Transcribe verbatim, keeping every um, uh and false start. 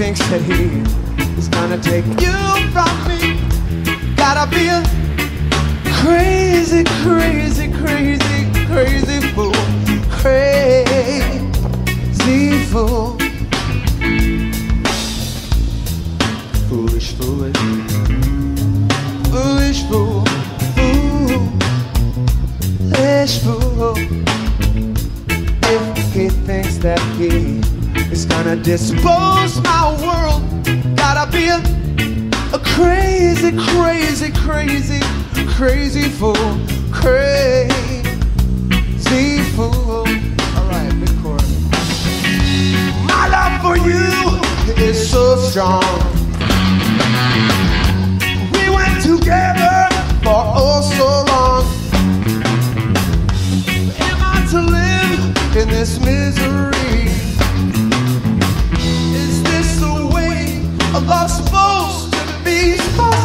thinks that he is gonna take you from me. Gotta be a crazy, crazy, crazy, crazy fool. Crazy fool. Foolish, foolish, foolish fool. Foolish fool. If he thinks that he is gonna dispose my world, gotta be a, a crazy, crazy, crazy, crazy fool. Crazy fool. Alright, big chorus. My love for you is so strong. We went together for oh so long. Am I to live in this misery? Is this the way a love's supposed to be? Supposed